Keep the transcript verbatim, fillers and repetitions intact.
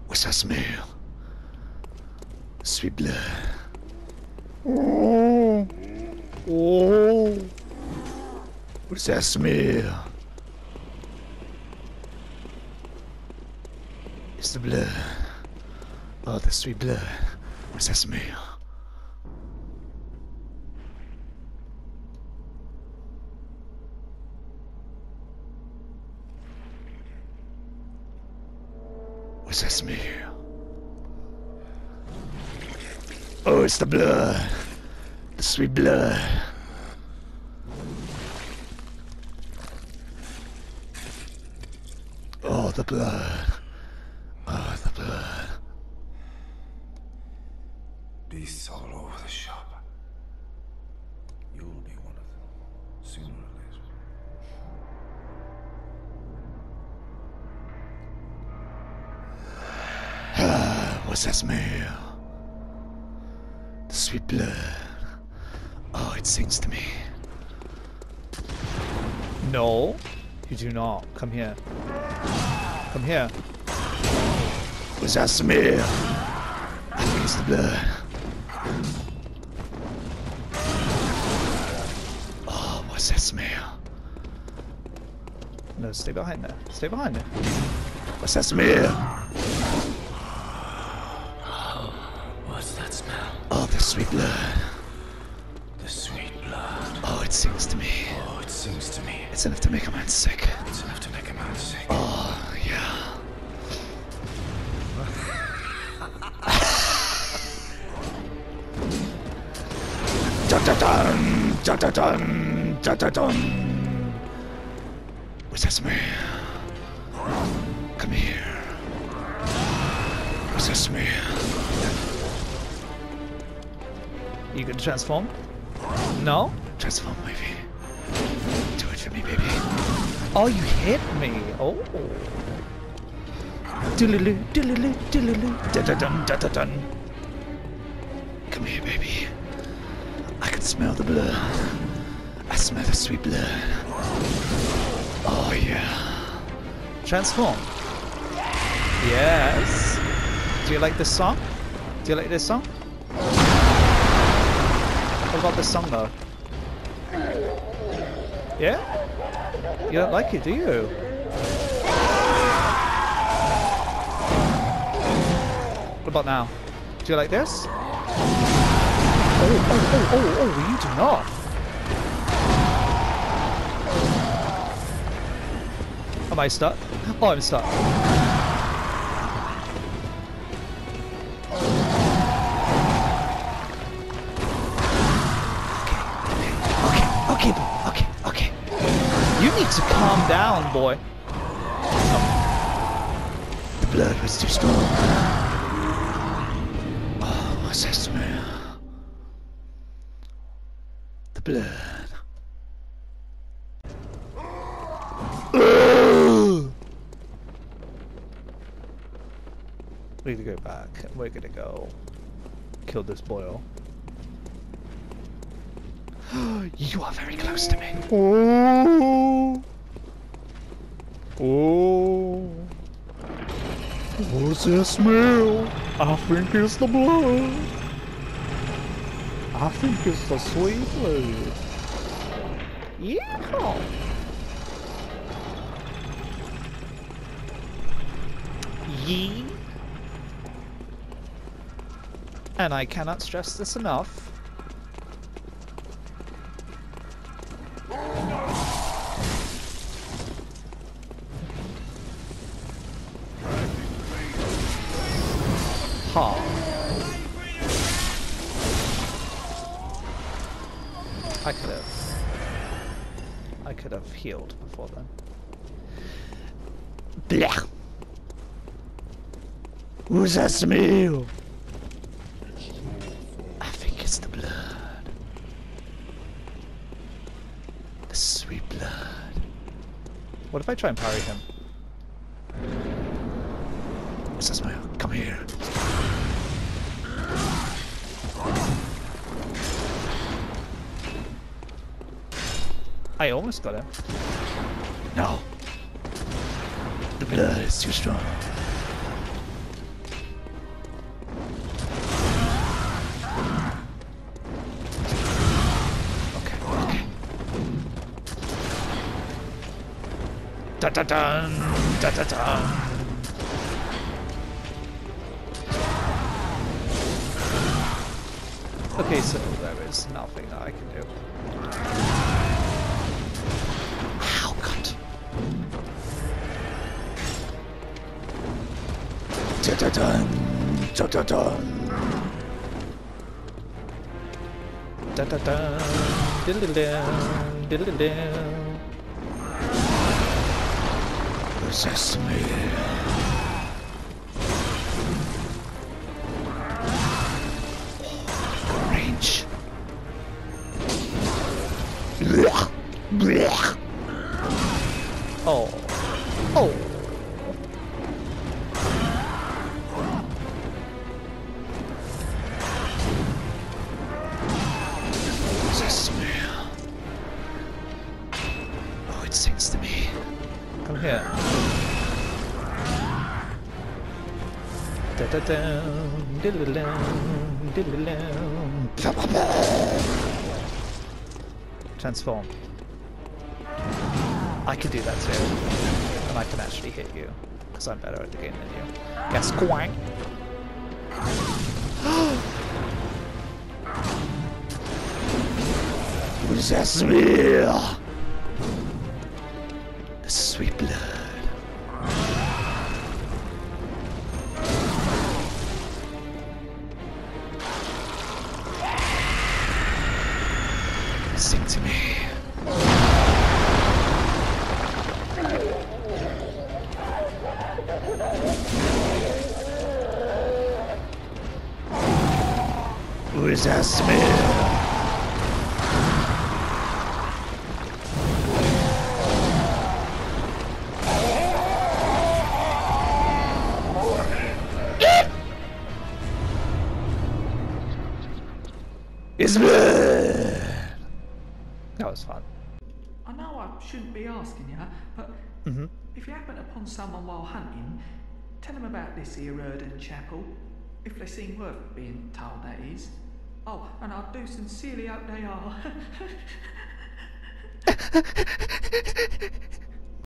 What's that smell? Sweet blood. Oh. Oh. What's that smell? It's the blood. Oh, the sweet blood. What's that smell? What's that smell? Oh, it's the blood. The sweet blood. Oh, the blood. Oh, the blood. Beasts all over the shop. You'll be one of them, sooner or later. Ah, what's that smell? The sweet blood. Oh, it sings to me. No, you do not. Come here. Come here. What's that smell? I think it's the blood. Oh, what's that smell? No, stay behind there. Stay behind there. What's that smell? What's that smell? Oh, the sweet blood. The sweet blood. Oh, it sings to me. Oh, it sings to me. It's enough to make a man sick. It's enough to make a man sick. Oh, yeah. Dun-dun-dun, dun-dun-dun, dun-dun-dun. What's that smell? Come here. What's that smell? You gonna transform? No? Transform, baby. Do it for me, baby. Oh, you hit me. Oh. Doodaloo, doodaloo, doodaloo. Dun-dun-dun, dun-dun-dun. Come here, baby. I can smell the blood. I smell the sweet blood. Oh, yeah. Transform. Yes. Do you like this song? Do you like this song? What about this song though? Yeah? You don't like it, do you? What about now? Do you like this? Oh, oh, oh, oh, oh, you do not. Am I stuck? Oh, I'm stuck. Okay, okay, okay, okay. You need to calm down, boy. The blood was too strong. Oh, what's that smell? The blood. We need to go back. We're gonna go kill this boil. You are very close to me. Oh. Oh. What's that smell? I think it's the blood. I think it's the sweet blood. Yeah. Yee. And I cannot stress this enough. Ha. I could have... I could have healed before then. Blah. Who's that smell? I think it's the blood. The sweet blood. What if I try and parry him? What's that smell? Come here. I almost got him. No. The blood is too strong. Da da dun, da da dun. Okay, so there is nothing that I can do. Ow, God. Da da dun, da da dun. Da da dun, diddle dun, diddle dun. Possess me. Range. Oh. Oh. Possess me. Oh, it sings to me. Come here. Da da dun, diddle dun, diddle dun. Transform. I can do that too. And I can actually hit you. Because I'm better at the game than you. Yes, quack! Possess me. The sweet blood. Sing to me. Possess me. It's blood. That was fun. I know I shouldn't be asking you, but Mm-hmm. if you happen upon someone while hunting, tell them about this here Erdon Chapel. If they seem worth being told, that is. Oh, and I do sincerely hope they are.